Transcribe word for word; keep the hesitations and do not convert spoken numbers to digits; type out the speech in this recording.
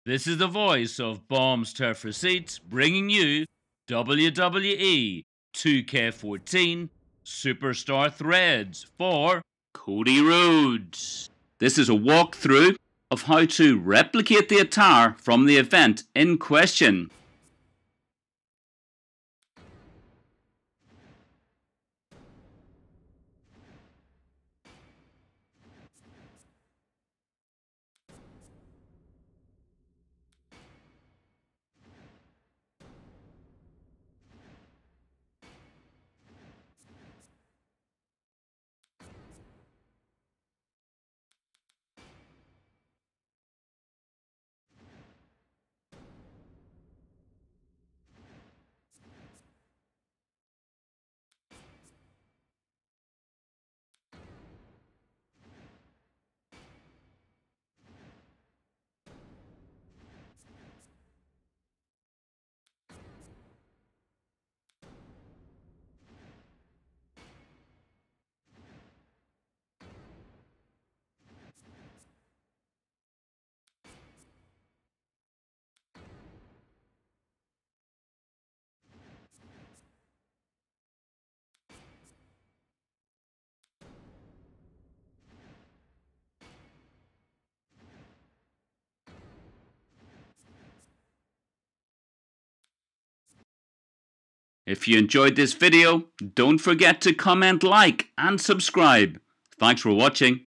This is the voice of Bombs Turf Receipts bringing you W W E two K fourteen Superstar Threads for Cody Rhodes. This is a walkthrough of how to replicate the attire from the event in question. If you enjoyed this video, don't forget to comment, like and subscribe. Thanks for watching.